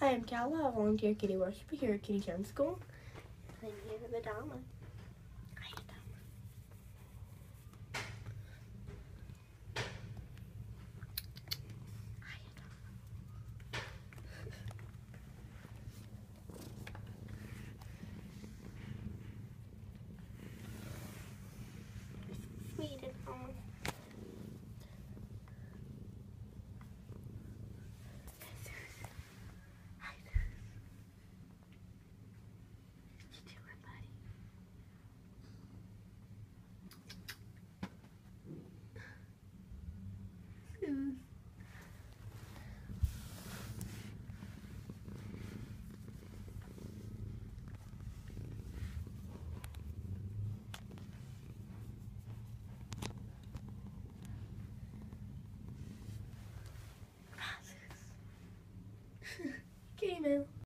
I am Calla, a volunteer kitty worshiper here at Kitty Charm School. And here's the Dama. Hiya, Dama. Hiya, Dama. Sweet Dama. Kitty Moo.